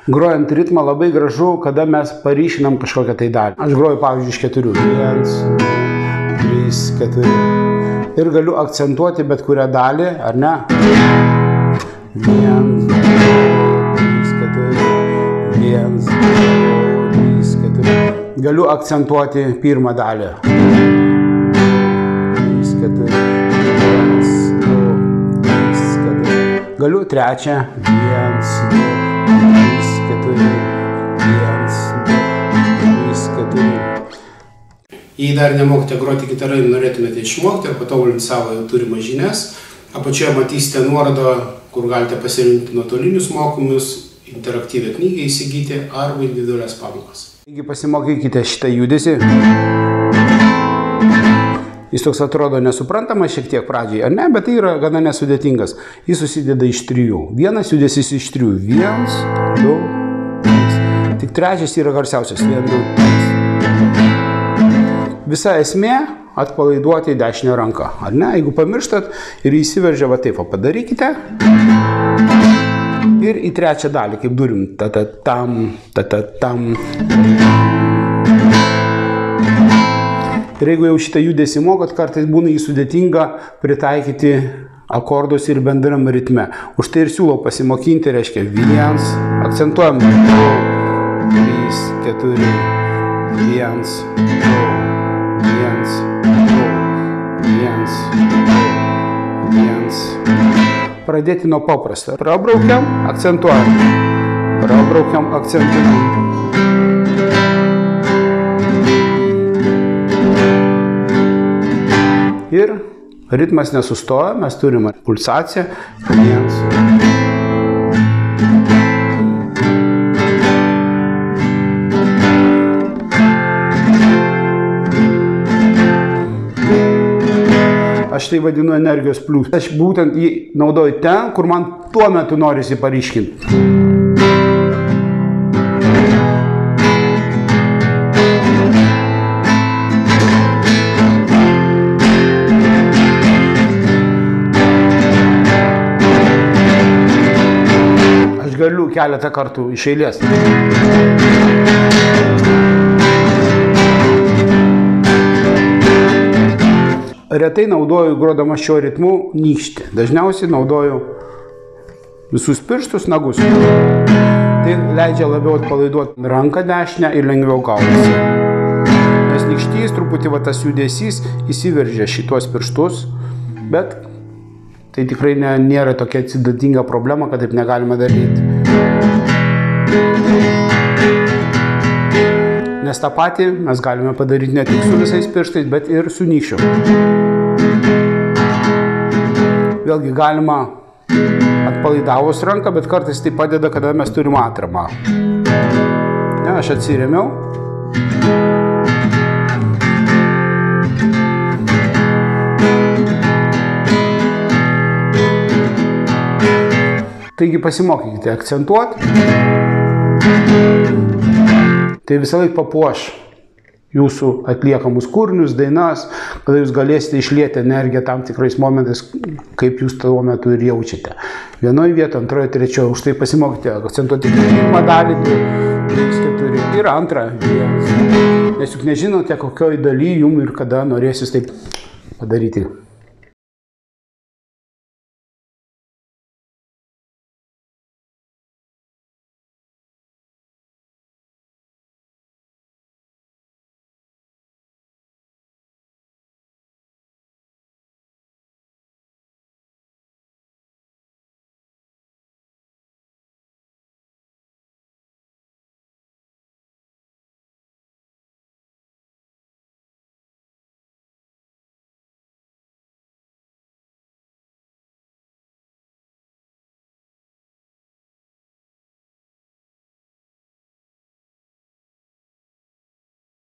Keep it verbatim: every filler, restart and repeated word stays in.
Grojant ritmą labai gražu, kada mes paryšinam kažkokią tai dalį. Aš groju, pavyzdžiui, iš keturių. Vienas, du, trys, keturi. Ir galiu akcentuoti bet kurią dalį, ar ne? Vienas, du, trys, keturi. Vienas, du, trys, keturi. Galiu akcentuoti pirmą dalį. trys, keturi. Vienas, du, trys, keturi. Galiu trečią. Vienas, du, trys, keturi. Vienas, du, trys, keturi. Jei dar nemokite groti gitarai, norėtumėte išmokti ir patobulinti savo turimas žinias, apačioje matysite nuorodą, kur galite pasirinkti nuotolinius mokymus, interaktyvią knygą įsigyti arba individualias pamokas. Taigi pasimokykite šitą judesį. Jis toks atrodo nesuprantamas šiek tiek pradžiai, ar ne, bet tai yra gana nesudėtingas. Jis susideda iš trijų. Vienas judesys iš trijų. Vienas, du, trys. Tik trečias yra garsiausias. Vienas, du, trys. Visa esmė atpalaiduoti dešinę ranką, ar ne? Jeigu pamirštat ir įsiveržia, va taip, padarykite. Ir į trečią dalį, kaip durim. Ta-ta-tam, ta-ta-tam. Ir jeigu jau šitą judesį mokot, kartais būna jį sudėtinga pritaikyti akordus ir bendram ritme. Už tai ir siūlau pasimokinti, reiškia vienas, akcentuojam du, trys, keturi, vienas, du, vienas, du, vienas, du, vienas. Pradėti nuo paprasto. Prabraukiam, akcentuojam. Prabraukiam, akcentuojam. Ir ritmas nesustoja, mes turime pulsaciją. Vienas. Aš tai vadinu energijos plius. Aš būtent jį naudoju ten, kur man tuo metu norisi paryškinti. Galiu keletą kartų iš eilės. Retai naudoju, grodamas šio ritmu, nykštį. Dažniausiai naudoju visus pirštus, nagus. Tai leidžia labiau atpalaiduoti ranką dešinę ir lengviau gaunasi. Nes nykštys, truputį va tas judesys, įsiveržia šitos pirštus, bet tai tikrai ne, nėra tokia sudėtinga problema, kad taip negalima daryti. Nes tą patį mes galime padaryti ne tik su visais pirštais, bet ir su nykščiu. Vėlgi galima atpalaidavus ranką, bet kartais tai padeda, kada mes turim atramą. Ne, aš atsirėmiau. Taigi pasimokykite akcentuoti. Tai visą laik papuoš jūsų atliekamus kūrinius, dainas, kada jūs galėsite išlieti energiją tam tikrais momentais, kaip jūs tuo metu ir jaučiate. Vienoje vietoje, antroje, trečioje, už tai pasimokite akcentuoti pirmą dalį, du, trys, keturi ir antrą. Nes juk nežinote, kokioj daly jums ir kada norėsis taip padaryti.